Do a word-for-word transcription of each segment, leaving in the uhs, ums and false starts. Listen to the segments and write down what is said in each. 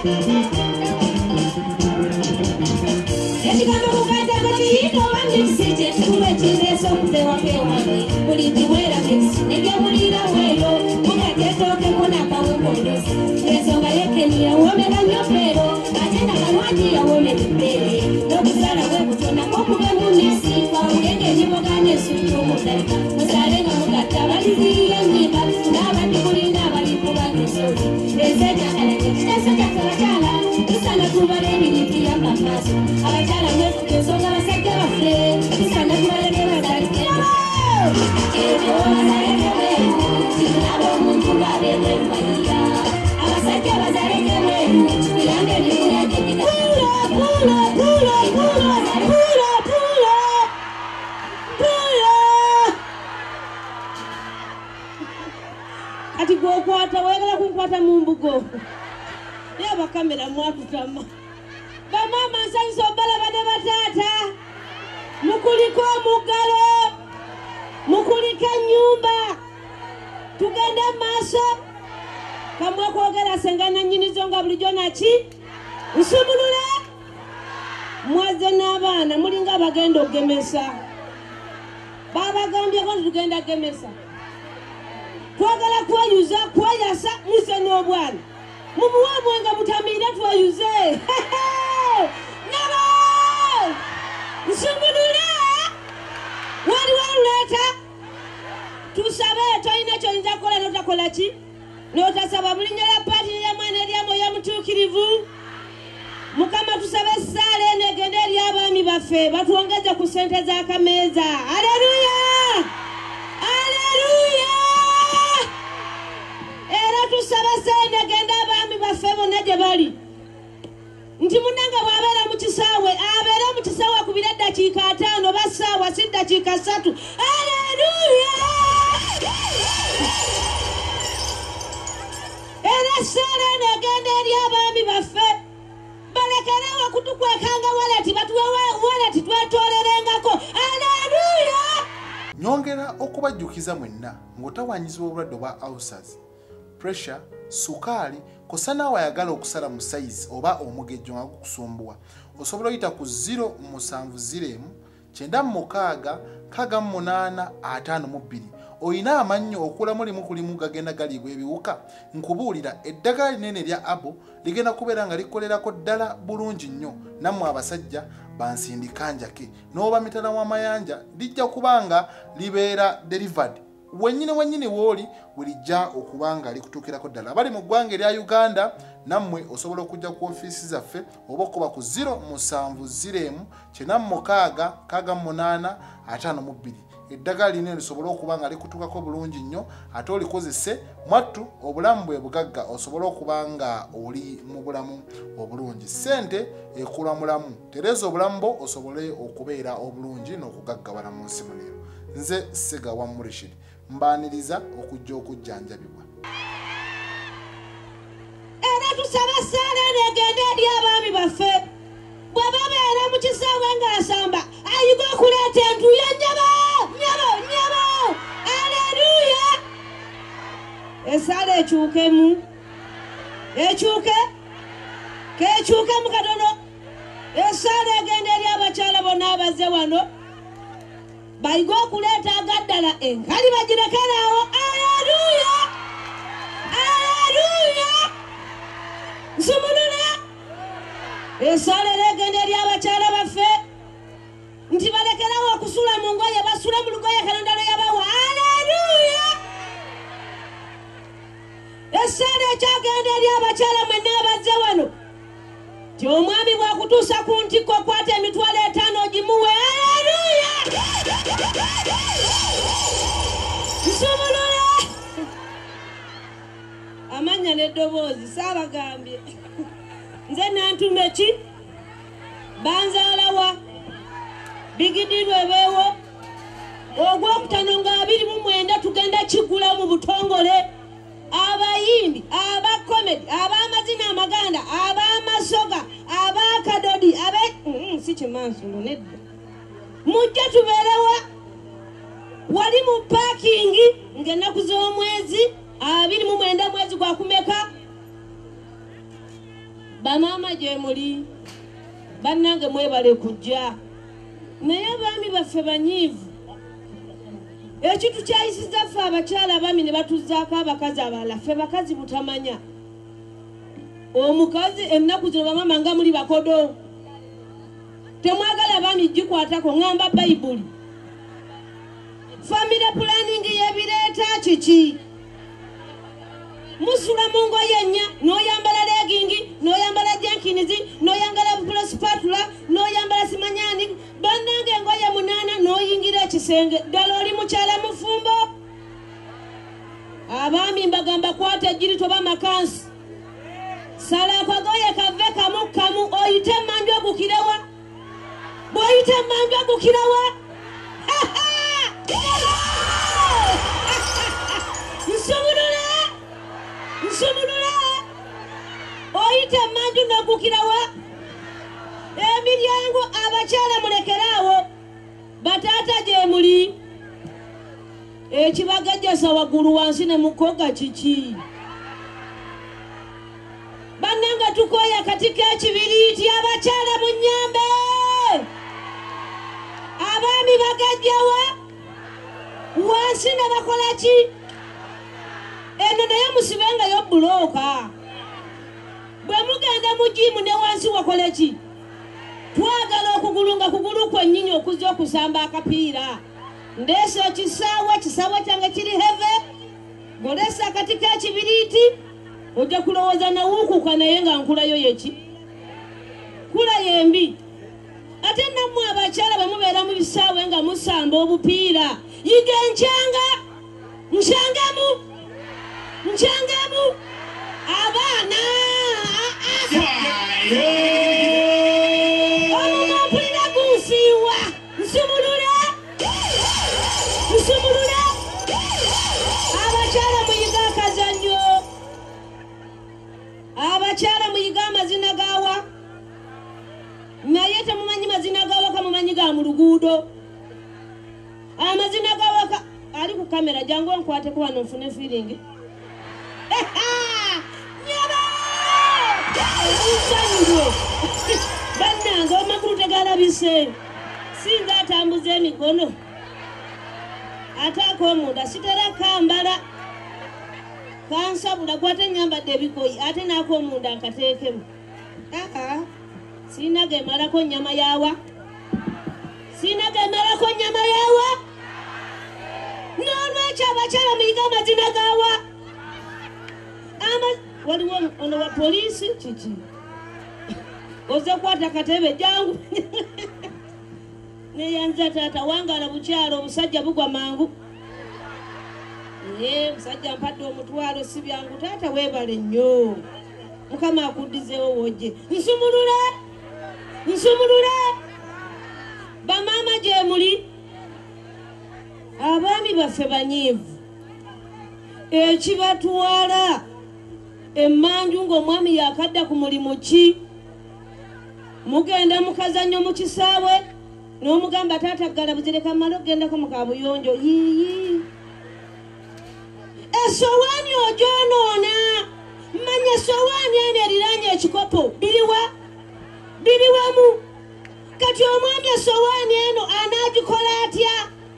Ati go kwata wegala kunkwata mumbugo. Ya bakamera mwatu tama. Ba mama sanso bala bane batata. Mukuliko mugalo. Mukulika nyumba. Tugenda maso. Kamwa kwogera sengana nyini zonga bulijjo nachi. Nsumulule. Mwaze n'abaana mulinga bagenda ogemesa. Baba gambye ko tugenda gemesa. Twagala kwayuza kwayasa muse n'obwana. Mumuwabwe nga mutamira twayuze. Nabo! Nsumulule! Wali waluleta? Tusabe toyina ky'oyinza kukola n'otakola ki? N'otasaba mulinnya lya paati ly'amwana eryamoyo mutuukirivu. Mukama tusabe essaala eno egende eri abaami baffe batwongeze ku ssente z'akameeza. Aleluya! Aleluya! Era tusabe essaala eno egende abaami baffe bonna gye bali. Nti munnanga bw'abeera mu kisaawe abeere mu kisaawe akubire eddakiika ataano ba ssaawa si ddakiika ssatu. Aleluya! Era essaala eno egende eri abaami baffe. Balekerawo kutukwekanga waleti batuwewe waleti twetolerengako. Aleluya! Nyongera okubajjukiza mwenna ng'otawanyizibwa obulwadde obwa ulcers, pressure, sukaali kosa naawe ayagala okusala mu size oba omugejjo nga gukusumbuwa osobola oyita ku zero musanvu zero emu kyenda mukaaga kaaga munaana ataano mu bbiri. Oyina amannyo okulamu limu kulimu gagenda galiibwa ebiwuka. Nkubuulira eddagala linene erya abo ligenda kubeera nga likolerako ddala bulungi nnyo nammwe abasajja bansindika njake n'oba mitala w'amayanja lijja kubanga libeera delivered wennyini wennyini wooli welijja okubanga likutuukirako ddala. Bali mu ggwanga erya Uganda nammwe osobola okujja ku ofiisi zaffe oba okuba ku zero musanvu zero emu kyenda mukaaga kaaga munaana ataano mu bbiri. Eddagala lino lisobola okuba nga likutuukako bulungi nnyo ate olikozese mwattu obulamu bwe bugagga osobola okuba nga oli mu bulamu obulungi. Ssente ekula mulamu tereeza obulamu bwo osobole okubeera obulungi n'okugaggawala mu nsi muneero. Nze Sega wa Murishid mbaaniriza okujja okujjanjabibwa. Era tusaba essaala eno egende eri abaami baffe bwe babeera mu kisaawe ng'asamba ayiga okuleeta entuuyo nnyabo nnyabo nnyabo. Aleluya! Essaala ekyukemu ekyuke kekyukemu katono. Essaala egende eri abakyala bonna abazze wano bayiga okuleeta agaddala enkali bagirekeraawo. Aleluya! Aleluya! Nsumulula! Essaala egende eri abakyala baffe nti balekerawo okusula mu ngoye basule mu lugoye Katonda lwe yabawa. Aleluya! Essaala ekyagenda eri abakyala mwenna abazze wano ti omwami bw'akutuusa ku ntikko kwata emitwalo etaano ogimuwe. Aleluya! Nsumulula! Amanya n'eddoboozi saabagambye nze nantume ki banzaalawa bigidirwe beewo ogwokutano nga abiri mu mwenda tugenda kigula mu butongole. Abayimbi abakomedi ab'amazina amaganda ab'amasoga ab'akadodi abe mm, si kimansulo nedda mujja tubeerewa wali mu paakingi ng'ennaku z'omwezi abiri mu mwenda mwezi gwa kumeka bamaama gye muli bannange mwebale kujja naye abaami baffe banyiivu ekintu kyayisiza ffe abakyala abaami ne batuzzaako abakazi abalala ffe bakazi butamanya omukazi ennaku zino bamaama nga muli bakodo temwagala abaami gikwatako ŋŋamba bayibuli family planning yebireeta kiki musula mu ngoye nnya n'oyambala legingi n'oyambala jenkinizi n'oyambala prospatula n'oyambala simanyani bannange engoye munaana n'oyingira ekisenge ddala oli mukyala mufumbo abaami mbagamba kwata ejjiri toba makansi sala akagoye kave kamu kamu oyite emmanju ogukirawa bw'oyite emmanju ogukirawa nsumulula nsumulula oyite emmanju n'ogukirawa emiryango abakyala mulekeraawo bataata gye muli ekibagajjasa waggulu wansi ne mukoga kiki bannanga tukoya katika ekibiriiti abakyala mu nnyambe abaami bagajjawa wansi ne bakola ki eno naye musibengayo bulooka bwe mugenda mu jimu ne wansi wakola ki twagala okugulu nga kugulu kwennyinyi okuzza okusamba akapiira ndeese ekisaawa kisaawa kyange kiri heve ng'oleese akati k'ekibiriiti ojja kulowooza nawuukuka naye nga nkulayo yeki kula yembi ate nammwe abakyala bamubeera mu bisaawe nga musamba obupiira yiga enkyanga nkyangamu nkyangamu abaana omumampulira gunsiiwa nsumulula nsumulula abakyala muyiga akazannyo abakyala muyiga amazina gawa naye temumanyi mazina gawaka mumanyi ga mu luguudo amazina gawaka ali ku kamera jangu nkwateko wano nfune feeling nyaba nsanyugo bannanga amakulu tegalabise singa atambuza emikono ataako omunda sitera kambala kansabula gwate nyambadde ebikoyi ate naako omunda nkateekemu aa sina gemalako nnyama yawa sina gemalako nnyama yawa n'olwekyo abakyala muyiga amazina gawa ama waliwo ono wa poliisi kiki oze kwata katebe jangu neyanza taata wangala bukyalo obusajja bugwa mangu ye musajja mpadde omutwalo si byangu taata weebale nnyo mukama akuddizeewo wojje nsumulula nsumulula bamaama gye muli abaami baffe banyiivu ekibatwala emmanju ng'omwami yakadda ku mulimu ki mugenda mukazannyo mu kisaawe n'omugamba taata ggala buzireka mmala okgendako mu kabuyonjo yiyi esowaani ogyonoona mmanya esowaani eno eriraanye ekikopo biriwa biri wamu kati omwami esowaani eno anaagikola atya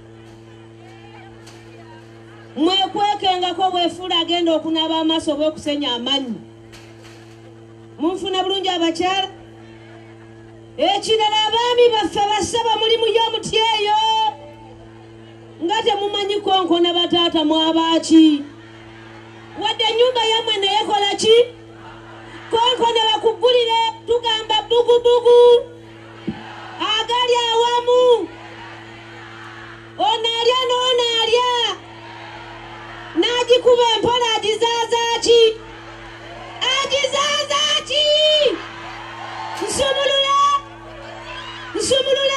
mwekwekengako bwefuula agenda okunaaba amaaso oba okusenya amanyi munfuna bulungi abakyala ekirala abaami baffe basaba mulimu y'omuti eyo nga temumanyi konkona bataata mwabaaki wadde ennyumba yammwe neyekola ki konkona bakugulire tugamba bugubugu agali awamu onaalya n'onaalya n'agikuba empola agizaazaki agizaazaki nsumulula nsumulula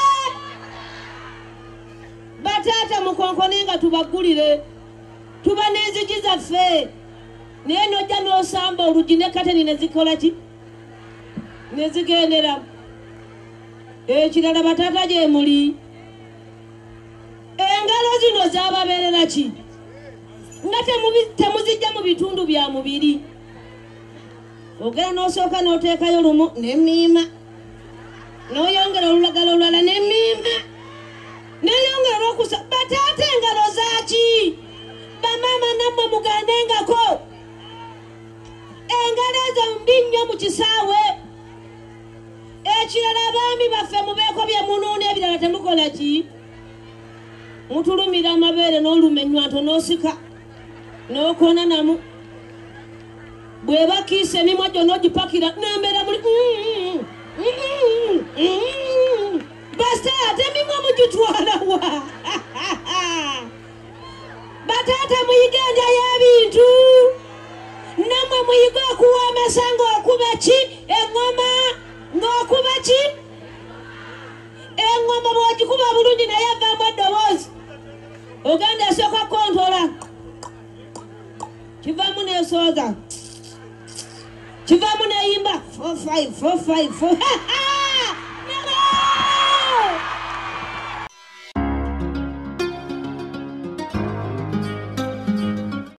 bataata mukonkone nga tubagulire tuba n'enzigi zaffe naye nojja n'osamba olugi ne kateni nezikola ki nezigendera ekirala bataata gye muli engalo zino zababeerera ki nga temuzijja mu bitundu bya mubiri ogera n'osooka n'oteekayo lumu n'emmiima n'oyongera olulagala olulala n'emmiima n'eyongera n'okusa bataata engalo zaaki bamaama nammwe mugandengako engalo ezo mbi nnyo mu kisaawe ekirala abaami baffe mubeeko bye munuuna ebirala temukola ki mutulumira amabeere n'oluma ennywanto n'osika n'okoona namu bw'eba kiisa emimwa gyo n'ogipakira n'embeera muli basta ate emimwa mugitwala wa bataata muyige endya y'ebintu nammwe muyige okuwoomesa ng'okuba ki eŋŋoma ng'okuba ki eŋŋoma bw'ogikuba bulungi naye avaamu eddoboozi ogenda esooka kontola kivaamu n'esooza kivaamu n'eyimba four five four five four